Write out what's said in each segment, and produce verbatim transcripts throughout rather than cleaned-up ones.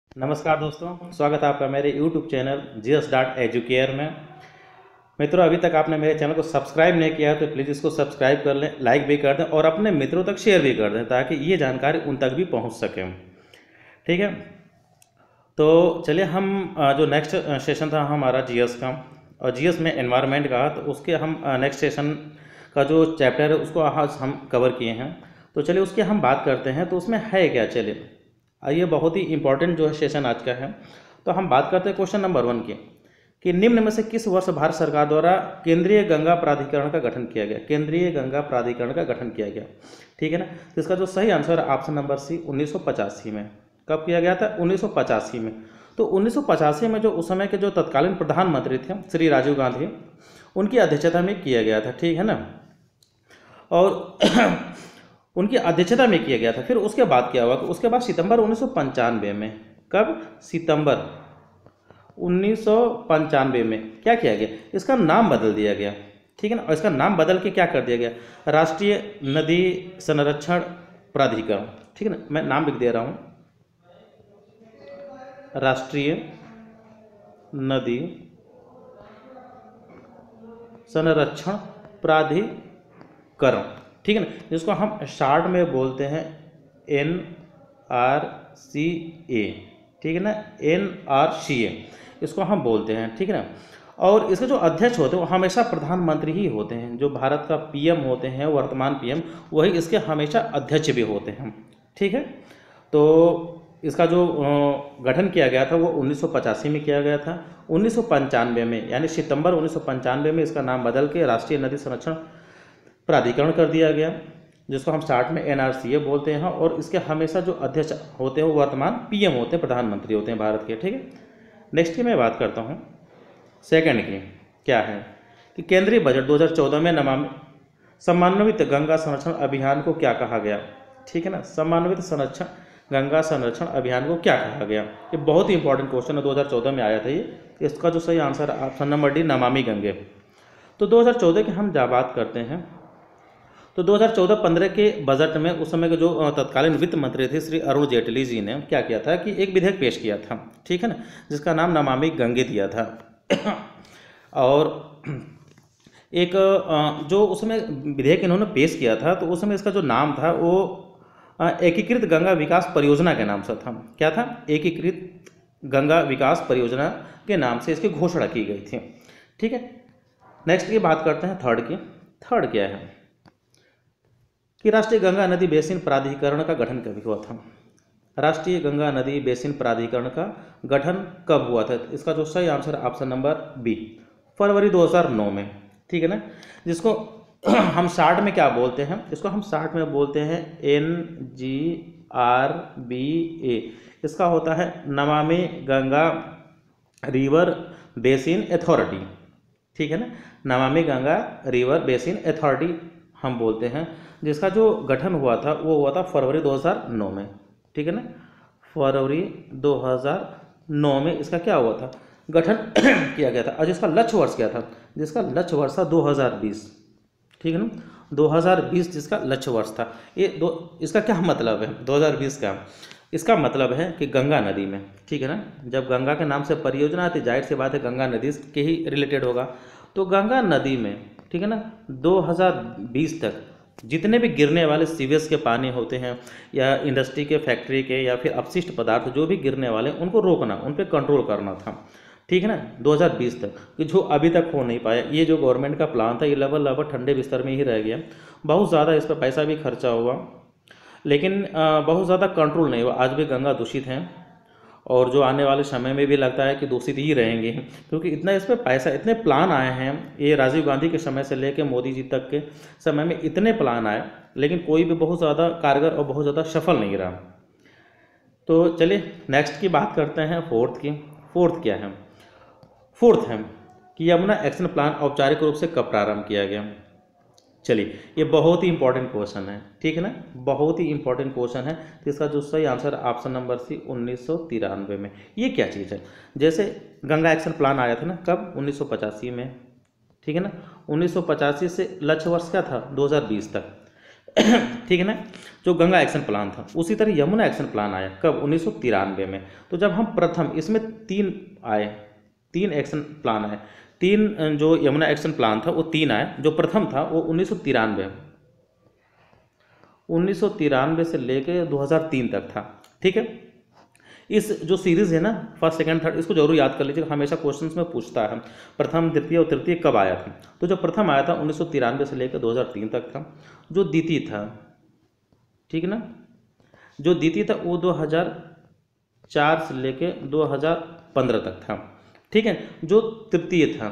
नमस्कार दोस्तों, स्वागत है आपका मेरे YouTube channel G S dot Educare में। मित्रों, अभी तक आपने मेरे चैनल को सब्सक्राइब नहीं किया तो प्लीज़ इसको सब्सक्राइब कर लें, लाइक भी कर दें और अपने मित्रों तक शेयर भी कर दें ताकि ये जानकारी उन तक भी पहुंच सके। ठीक है, तो चलिए हम अ, जो नेक्स्ट सेशन था हमारा जी एस का, और जी एस में एनवायरनमेंट का, तो उसके हम नेक्स्ट सेशन का जो चैप्टर है उसको आज हम कवर किए हैं। तो चलिए उसकी हम बात करते हैं। तो उसमें है क्या, चलिए ये बहुत ही इंपॉर्टेंट जो है सेशन आज का है। तो हम बात करते हैं क्वेश्चन नंबर वन की कि निम्न में से किस वर्ष भारत सरकार द्वारा केंद्रीय गंगा प्राधिकरण का गठन किया गया। केंद्रीय गंगा प्राधिकरण का गठन किया गया, ठीक है ना। तो इसका जो सही आंसर है ऑप्शन नंबर सी, उन्नीस सौ पचासी में। कब किया गया था? उन्नीस सौ पचासी में। तो उन्नीस सौ पचासी में जो उस समय के जो तत्कालीन प्रधानमंत्री थे श्री राजीव गांधी, उनकी अध्यक्षता में किया गया था, ठीक है ना। और उनकी अध्यक्षता में किया गया था। फिर उसके बाद क्या हुआ कि उसके बाद सितंबर उन्नीस सौ पंचानवे में, कब? सितंबर उन्नीस सौ पंचानवे में क्या किया गया? इसका नाम बदल दिया गया, ठीक है ना। और इसका नाम बदल के क्या कर दिया गया? राष्ट्रीय नदी संरक्षण प्राधिकरण, ठीक है ना। मैं नाम लिख दे रहा हूँ, राष्ट्रीय नदी संरक्षण प्राधिकरण, ठीक है ना, जिसको हम शॉर्ट में बोलते हैं एन आर सी ए, ठीक है ना, एन आर सी ए इसको हम बोलते हैं, ठीक है ना। और इसके जो अध्यक्ष होते हैं वो हमेशा प्रधानमंत्री ही होते हैं। जो भारत का पीएम होते हैं, वर्तमान पीएम, वही इसके हमेशा अध्यक्ष भी होते हैं, ठीक है। तो इसका जो गठन किया गया था वो उन्नीस सौ पचासी में किया गया था। उन्नीस सौ पंचानवे में, यानी सितंबर उन्नीस सौ पंचानवे में इसका नाम बदल के राष्ट्रीय नदी संरक्षण प्राधिकरण कर दिया गया, जिसको हम शॉर्ट में एन आर सी ए बोलते हैं। और इसके हमेशा जो अध्यक्ष होते हैं वो वर्तमान पीएम होते हैं, प्रधानमंत्री होते हैं भारत के, ठीक है। नेक्स्ट की मैं बात करता हूँ सेकंड की, क्या है कि केंद्रीय बजट दो हज़ार चौदह में नमामि समन्वित गंगा संरक्षण अभियान को क्या कहा गया, ठीक है ना। समन्वित संरक्षण गंगा संरक्षण अभियान को क्या कहा गया? ये बहुत ही इंपॉर्टेंट क्वेश्चन है, दो हज़ार चौदह में आया था ये। इसका जो सही आंसर है option number D, Namami Gange. तो दो हज़ार चौदह की हम जब बात करते हैं तो दो हज़ार चौदह पंद्रह के बजट में उस समय के जो तत्कालीन वित्त मंत्री थे श्री अरुण जेटली जी ने क्या किया था कि एक विधेयक पेश किया था, ठीक है ना, जिसका नाम नमामि गंगे दिया था। और एक जो उसमें विधेयक इन्होंने पेश किया था तो उस समय इसका जो नाम था वो एकीकृत गंगा विकास परियोजना के नाम से था। क्या था? एकीकृत गंगा विकास परियोजना के नाम से इसकी घोषणा की गई थी, ठीक है। नेक्स्ट की बात करते हैं थर्ड की। थर्ड क्या है कि राष्ट्रीय गंगा नदी बेसिन प्राधिकरण का गठन कब हुआ था? राष्ट्रीय गंगा नदी बेसिन प्राधिकरण का गठन कब हुआ था? इसका जो सही आंसर ऑप्शन नंबर बी, फरवरी दो हज़ार नौ में, ठीक है ना। जिसको हम शॉर्ट में क्या बोलते हैं? इसको हम शॉर्ट में बोलते हैं N G R B A. इसका होता है Namami Ganga river basin authority, ठीक है ना। Namami Ganga river basin authority हम बोलते हैं, जिसका जो गठन हुआ था वो हुआ था फरवरी दो हज़ार नौ में, ठीक है ना। फरवरी दो हज़ार नौ में इसका क्या हुआ था? गठन किया गया था। और जिसका लक्ष्य वर्ष क्या था? जिसका लक्ष्य वर्ष था दो हज़ार बीस, ठीक है ना, दो हज़ार बीस जिसका लक्ष्य वर्ष था। ये दो, इसका क्या मतलब है दो हज़ार बीस का? इसका मतलब है कि गंगा नदी में, ठीक है ना, जब गंगा के नाम से परियोजना आती, जाहिर सी बात है गंगा नदी के ही रिलेटेड होगा। तो गंगा नदी में, ठीक है ना, दो हज़ार बीस तक जितने भी गिरने वाले सीवेज के पानी होते हैं या इंडस्ट्री के, फैक्ट्री के, या फिर अपशिष्ट पदार्थ जो भी गिरने वाले, उनको रोकना, उन पर कंट्रोल करना था, ठीक है ना, दो हज़ार बीस तक, कि जो अभी तक हो नहीं पाया। ये जो गवर्नमेंट का प्लान था ये लगभग लगभग ठंडे बिस्तर में ही रह गया। बहुत ज़्यादा इस पर पैसा भी खर्चा हुआ, लेकिन बहुत ज़्यादा कंट्रोल नहीं हुआ। आज भी गंगा दूषित हैं और जो आने वाले समय में भी लगता है कि दूषित ही रहेंगे, क्योंकि इतना इस पर पैसा, इतने प्लान आए हैं। ये राजीव गांधी के समय से लेकर मोदी जी तक के समय में इतने प्लान आए, लेकिन कोई भी बहुत ज़्यादा कारगर और बहुत ज़्यादा सफल नहीं रहा। तो चलिए नेक्स्ट की बात करते हैं, फोर्थ की। फोर्थ क्या है? फोर्थ है कि यमुना एक्शन प्लान औपचारिक रूप से कब प्रारंभ किया गया? चलिए, ये बहुत ही इंपॉर्टेंट क्वेश्चन है, ठीक है ना, बहुत ही इंपॉर्टेंट क्वेश्चन है। तो इसका जो सही आंसर ऑप्शन नंबर सी, उन्नीस सौ तिरानवे में। ये क्या चीज़ है? जैसे गंगा एक्शन प्लान आया था ना, कब? उन्नीस सौ पचासी में, ठीक है ना। उन्नीस सौ पचासी से लक्ष्य वर्ष क्या था? दो हज़ार बीस तक। ठीक है ना, जो गंगा एक्शन प्लान था। उसी तरह यमुना एक्शन प्लान आया कब, उन्नीस सौ तिरानवे में। तो जब हम प्रथम, इसमें तीन आए, तीन एक्शन प्लान आए, तीन जो यमुना एक्शन प्लान था वो तीन आए। जो प्रथम था वो उन्नीस सौ तिरानवे उन्नीस सौ तिरानवे से लेके दो हज़ार तीन तक था। ठीक है, इस जो सीरीज़ है ना फर्स्ट सेकंड थर्ड, इसको जरूर याद कर लीजिएगा, हमेशा क्वेश्चंस में पूछता है प्रथम द्वितीय और तृतीय कब आया था। तो जो प्रथम आया था उन्नीस सौ तिरानवे से लेकर दो हज़ार तीन तक था। जो द्वितीय था, ठीक है ना, जो द्वितीय था वो दो हज़ार चार से लेके दो हज़ार पंद्रह तक था। ठीक है, जो तृतीय था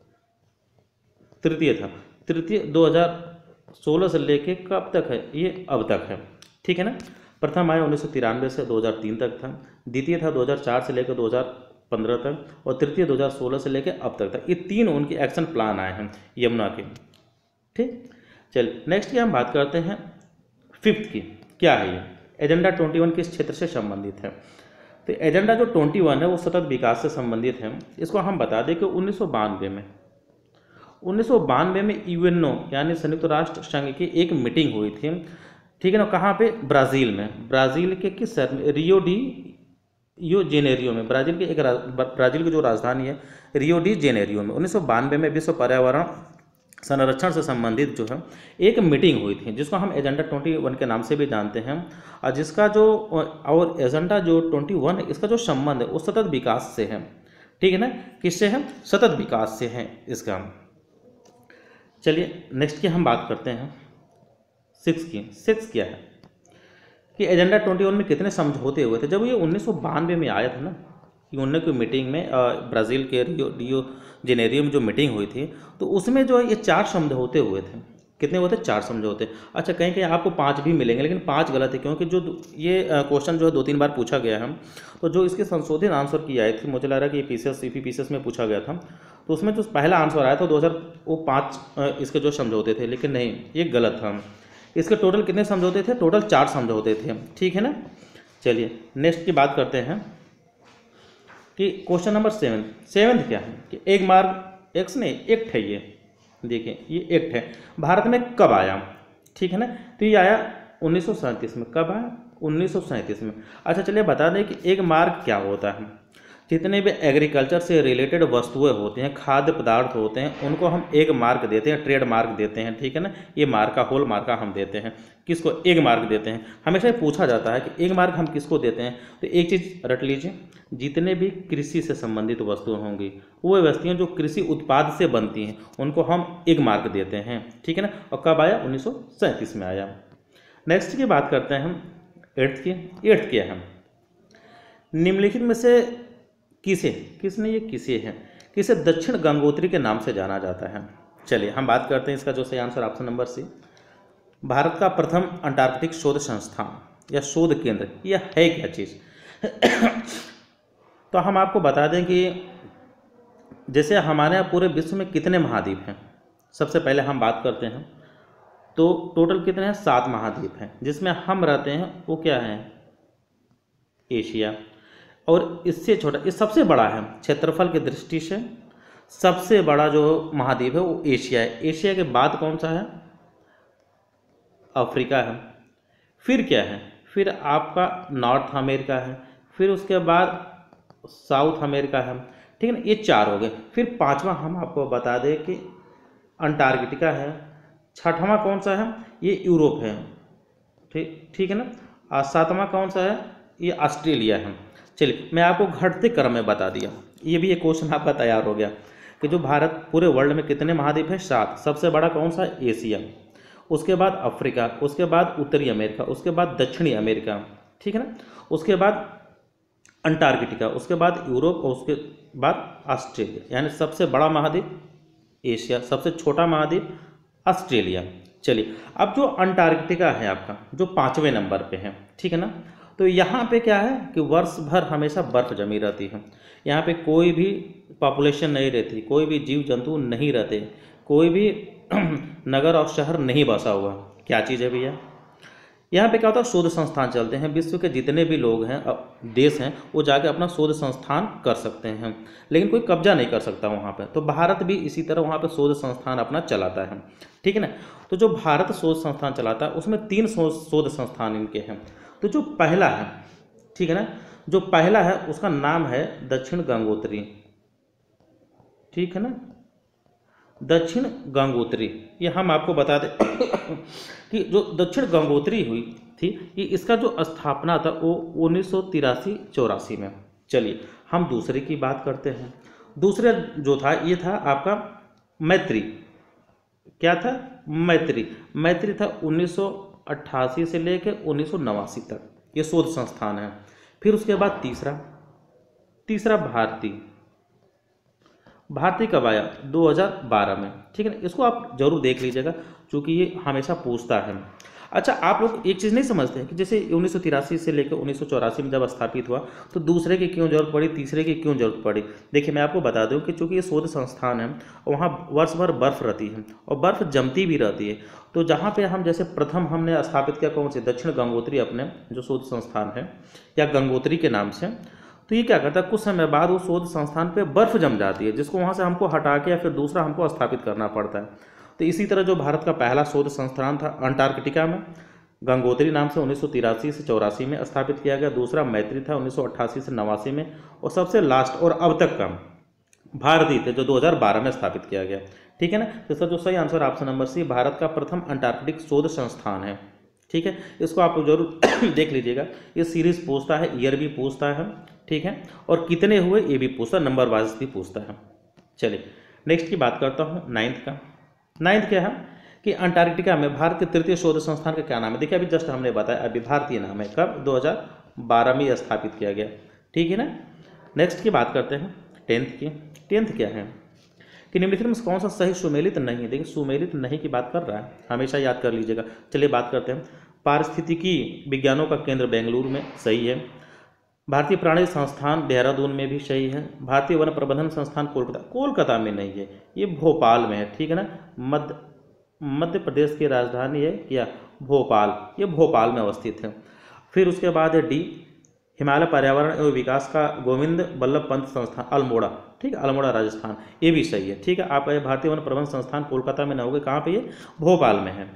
तृतीय था तृतीय दो हज़ार सोलह से लेके कब तक है, ये अब तक है। ठीक है ना, प्रथम आया उन्नीस सौ तिरानवे से दो हज़ार तीन तक था, द्वितीय था दो हज़ार चार से लेकर दो हज़ार पंद्रह तक, और तृतीय दो हज़ार सोलह से लेकर अब तक था। ये तीन उनके एक्शन प्लान आए हैं यमुना के। ठीक, चलिए नेक्स्ट की हम बात करते हैं फिफ्थ की। क्या है ये एजेंडा इक्कीस किस क्षेत्र से संबंधित है? तो एजेंडा जो इक्कीस है वो सतत विकास से संबंधित है। इसको हम बता दें कि उन्नीस सौ बानवे में उन्नीस सौ बानवे में यूएनओ यानी संयुक्त राष्ट्र संघ की एक मीटिंग हुई थी। ठीक है ना, कहाँ पे, ब्राज़ील में। ब्राज़ील के किस शहर में, रियो डी यो जेनेरियो में। ब्राज़ील के एक ब्राज़ील की जो राजधानी है रियो डी जेनेरियो में उन्नीस सौ बानवे में विश्व पर्यावरण संरक्षण से संबंधित जो है एक मीटिंग हुई थी, जिसको हम एजेंडा इक्कीस के नाम से भी जानते हैं। और जिसका जो और एजेंडा जो इक्कीस है इसका जो संबंध है वो सतत विकास से है। ठीक है ना, किससे है, सतत विकास से है इसका। चलिए नेक्स्ट की हम बात करते हैं सिक्स की। सिक्स क्या है कि एजेंडा इक्कीस में कितने समझौते हुए थे? जब ये उन्नीस सौ बानवे में आया था ना, यूएनओ की मीटिंग में, ब्राज़ील के रियो डियो जेनेरियो में जो मीटिंग हुई थी, तो उसमें जो है ये चार समझौते हुए थे। कितने हुए थे? चार समझौते। अच्छा, कहीं कहीं आपको पाँच भी मिलेंगे, लेकिन पाँच गलत है, क्योंकि जो ये क्वेश्चन जो है दो तीन बार पूछा गया है। तो जो इसके संशोधित आंसर की आई थी, मुझे लग रहा है कि ये पीसीएस सीपी पीसीएस में पूछा गया था, तो उसमें जो पहला आंसर आया था दो हज़ार वो पाँच इसके जो समझौते थे, लेकिन नहीं, ये गलत था। इसके टोटल कितने समझौते थे? टोटल चार समझौते थे। ठीक है ना, चलिए नेक्स्ट की बात करते हैं कि क्वेश्चन नंबर सेवन। सेवन्थ क्या है कि एक मार्ग एक्स नहीं एक्ट है। ये देखिए, ये एक्ट है, भारत में कब आया? ठीक है ना, तो ये आया उन्नीस सौ सैंतीस में। कब आया? उन्नीस सौ सैंतीस में। अच्छा, चलिए बता दें कि एक मार्ग क्या होता है। जितने भी एग्रीकल्चर से रिलेटेड वस्तुएं होती हैं, खाद्य पदार्थ होते हैं, उनको हम एक मार्क देते हैं, ट्रेड मार्क देते हैं। ठीक है ना, ये मार्का होल मार्का हम देते हैं। किसको? एक मार्क देते हैं। हमेशा ये पूछा जाता है कि एक मार्क हम किसको देते हैं। तो एक चीज़ रट लीजिए, जितने भी कृषि से संबंधित वस्तुएं होंगी, वो वस्तुएं जो कृषि उत्पाद से बनती हैं, उनको हम एक मार्क देते हैं। ठीक है ना, और कब आया? उन्नीस सौ सैंतीस में आया। नेक्स्ट की बात करते हैं हम एट्थ की। एट्थ क्या है? निम्नलिखित में से किसे किसने ये किसे है किसे दक्षिण गंगोत्री के नाम से जाना जाता है? चलिए हम बात करते हैं इसका जो सही answer option number C, Bharat का प्रथम अंटार्कटिक शोध संस्थान या शोध केंद्र, यह है क्या चीज़? तो हम आपको बता दें कि जैसे हमारे यहाँ पूरे विश्व में कितने महाद्वीप हैं, सबसे पहले हम बात करते हैं। तो टोटल कितने हैं? सात महाद्वीप हैं, जिसमें हम रहते हैं वो क्या है? एशिया। और इससे छोटा, ये सबसे बड़ा है क्षेत्रफल की दृष्टि से, सबसे बड़ा जो महाद्वीप है वो एशिया है। एशिया के बाद कौन सा है? अफ्रीका है। फिर क्या है? फिर आपका नॉर्थ अमेरिका है। फिर उसके बाद साउथ अमेरिका है। ठीक है ना, ये चार हो गए। फिर पांचवा हम आपको बता दें कि अंटार्कटिका है। छठवां कौन सा है? ये यूरोप है। ठीक ठीक है ना। और सातवां कौन सा है? ये ऑस्ट्रेलिया है। चलिए मैं आपको घटते क्रम में बता दिया, ये भी एक क्वेश्चन आपका तैयार हो गया कि जो भारत पूरे वर्ल्ड में कितने महाद्वीप है? सात। सबसे बड़ा कौन सा? एशिया। उसके बाद अफ्रीका, उसके बाद उत्तरी अमेरिका, उसके बाद दक्षिणी अमेरिका। ठीक है ना, उसके बाद अंटार्कटिका, उसके बाद यूरोप, और उसके बाद ऑस्ट्रेलिया। यानी सबसे बड़ा महाद्वीप एशिया, सबसे छोटा महाद्वीप ऑस्ट्रेलिया। चलिए अब जो अंटार्कटिका है आपका, जो पाँचवें नंबर पे है, ठीक है ना, तो यहाँ पे क्या है कि वर्ष भर हमेशा बर्फ जमी रहती है। यहाँ पे कोई भी पॉपुलेशन नहीं रहती, कोई भी जीव जंतु नहीं रहते, कोई भी नगर और शहर नहीं बसा हुआ। क्या चीज़ है भैया? यहाँ पे क्या होता है, शोध संस्थान चलते हैं। विश्व के जितने भी लोग हैं देश हैं वो जाके अपना शोध संस्थान कर सकते हैं, लेकिन कोई कब्जा नहीं कर सकता वहाँ पे। तो भारत भी इसी तरह वहाँ पे शोध संस्थान अपना चलाता है, ठीक है ना। तो जो भारत शोध संस्थान चलाता है उसमें तीन शोध संस्थान इनके हैं। तो जो पहला है, ठीक है ना, जो पहला है उसका नाम है दक्षिण गंगोत्री, ठीक है ना, दक्षिण गंगोत्री। ये हम आपको बता दें कि जो दक्षिण गंगोत्री हुई थी, ये इसका जो स्थापना था वो उन्नीस सौ तिरासी चौरासी में। चलिए हम दूसरे की बात करते हैं। दूसरा जो था ये था आपका मैत्री। क्या था? मैत्री। मैत्री था उन्नीस सौ अट्ठासी से लेकर उन्नीस सौ नवासी तक, ये शोध संस्थान है। फिर उसके बाद तीसरा तीसरा भारती। भारती कब आया? दो हज़ार बारह में, ठीक है ना। इसको आप जरूर देख लीजिएगा क्योंकि ये हमेशा पूछता है। अच्छा, आप लोग एक चीज़ नहीं समझते हैं कि जैसे उन्नीस सौ तिरासी से लेकर उन्नीस सौ चौरासी में जब स्थापित हुआ तो दूसरे की क्यों जरूरत पड़ी, तीसरे की क्यों जरूरत पड़ी? देखिए मैं आपको बता दूं कि चूंकि ये शोध संस्थान है, वहाँ वर्ष भर बर्फ रहती है और बर्फ जमती भी रहती है। तो जहाँ पे हम जैसे प्रथम हमने स्थापित किया कौन से, दक्षिण गंगोत्री अपने जो शोध संस्थान है या गंगोत्री के नाम से, तो ये क्या करता है, कुछ समय बाद वो शोध संस्थान पे बर्फ जम जाती है जिसको वहाँ से हमको हटा के या फिर दूसरा हमको स्थापित करना पड़ता है। तो इसी तरह जो भारत का पहला शोध संस्थान था अंटार्कटिका में, गंगोत्री नाम से उन्नीस सौ तिरासी से चौरासी में स्थापित किया गया। दूसरा मैत्री था उन्नीस सौ अट्ठासी से नवासी में, और सबसे लास्ट और अब तक का भारती थे जो दो हज़ार बारह में स्थापित किया गया, ठीक है ना। तो इसका जो सही answer option number C, Bharat का प्रथम अंटार्कटिक शोध संस्थान है, ठीक है। इसको आप जरूर देख लीजिएगा। ये सीरीज पूछता है, ईयर भी पूछता है, ठीक है, और कितने हुए ये भी पूछता है, नंबर वाइज भी पूछता है। चलिए नेक्स्ट की बात करता हूँ, नाइन्थ का। नाइन्थ क्या है कि अंटार्कटिका में भारत के तृतीय शोध संस्थान का क्या नाम है? देखिए अभी जस्ट हमने बताया, अभी भारतीय नाम है। कब? दो हज़ार बारह में स्थापित किया गया, ठीक है ना। नेक्स्ट की बात करते हैं टेंथ की। टेंथ क्या है कि निम्नलिखित में कौन सा सही सुमेलित नहीं है? देखिए सुमेलित नहीं की बात कर रहा है, हमेशा याद कर लीजिएगा। चलिए बात करते हैं। पारिस्थितिकी विज्ञानों का केंद्र बेंगलुरु में, सही है। भारतीय प्राणी संस्थान देहरादून में भी सही है। भारतीय वन प्रबंधन संस्थान कोलकाता, कोलकाता में नहीं है, ये भोपाल में है, ठीक है ना। मध्य मध्य प्रदेश की राजधानी है क्या? भोपाल, ये भोपाल में अवस्थित है। फिर उसके बाद है डी, हिमालय पर्यावरण एवं विकास का गोविंद बल्लभ पंत संस्थान, अल्मोड़ा, ठीक है, अल्मोड़ा राजस्थान, ये भी सही है, ठीक है। आप भारतीय वन प्रबंधन संस्थान कोलकाता में न होगा, कहाँ पे? ये भोपाल में है।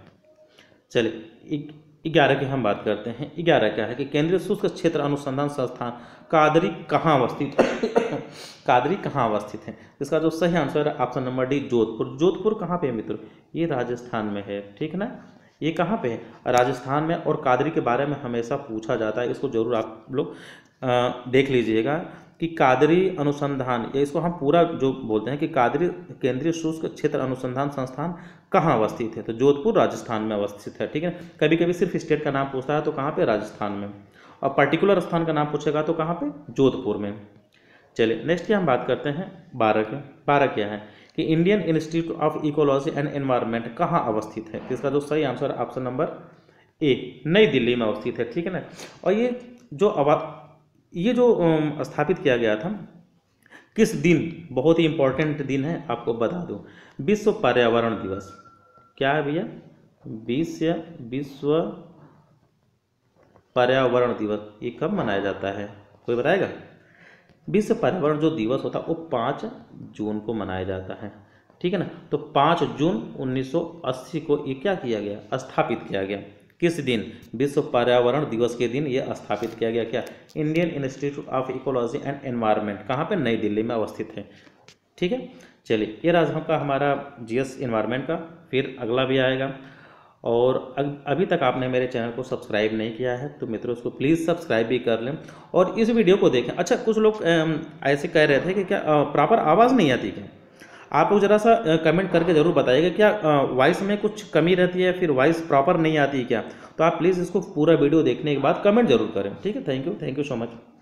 चलिए ग्यारह की हम बात करते हैं। ग्यारह क्या है कि केंद्रीय शुष्क क्षेत्र अनुसंधान संस्थान कादरी कहाँ अवस्थित है? कादरी कहाँ अवस्थित है? इसका जो सही आंसर है option number D, Jodhpur. Jodhpur कहाँ पे है मित्रों? ये राजस्थान में है, ठीक है ना। ये कहाँ पे है? राजस्थान में। और कादरी के बारे में हमेशा पूछा जाता है, इसको जरूर आप लोग देख लीजिएगा कि कादरी अनुसंधान, या इसको हम पूरा जो बोलते हैं कि कादरी केंद्रीय शुष्क क्षेत्र अनुसंधान संस्थान कहाँ अवस्थित है? तो जोधपुर राजस्थान में अवस्थित है, ठीक है। कभी कभी सिर्फ स्टेट का नाम पूछता है तो कहाँ पे? राजस्थान में। और पर्टिकुलर स्थान का नाम पूछेगा तो कहाँ पे? जोधपुर में। चलिए नेक्स्ट की हम बात करते हैं बारह के। बारह क्या है कि Indian Institute of Ecology and Environment कहाँ अवस्थित है? इसका जो सही आंसर ऑप्शन नंबर ए, नई दिल्ली में अवस्थित है, ठीक है ना। और ये जो आवा ये जो स्थापित किया गया था किस दिन, बहुत ही इंपॉर्टेंट दिन है, आपको बता दूं, विश्व पर्यावरण दिवस। क्या है भैया? विश्व विश्व पर्यावरण दिवस। ये कब मनाया जाता है, कोई बताएगा? विश्व पर्यावरण जो दिवस होता है वो पाँच जून को मनाया जाता है, ठीक है ना। तो पाँच जून उन्नीस सौ अस्सी को ये क्या किया गया? स्थापित किया गया। किस दिन? विश्व पर्यावरण दिवस के दिन ये स्थापित किया गया। क्या? Indian Institute of Ecology and Environment, कहाँ पे? नई दिल्ली में अवस्थित है, ठीक है। चलिए ये राज का हमारा जीएस एनवायरनमेंट का, फिर अगला भी आएगा। और अभी तक आपने मेरे चैनल को सब्सक्राइब नहीं किया है तो मित्रों उसको प्लीज़ सब्सक्राइब भी कर लें और इस वीडियो को देखें। अच्छा, कुछ लोग ऐसे कह रहे थे कि क्या प्रॉपर आवाज़ नहीं आती क्या? आप लोग ज़रा सा कमेंट करके ज़रूर बताइएगा क्या वॉइस में कुछ कमी रहती है, फिर वॉइस प्रॉपर नहीं आती है क्या? तो आप प्लीज़ इसको पूरा वीडियो देखने के बाद कमेंट जरूर करें, ठीक है। Thank you, thank you so much.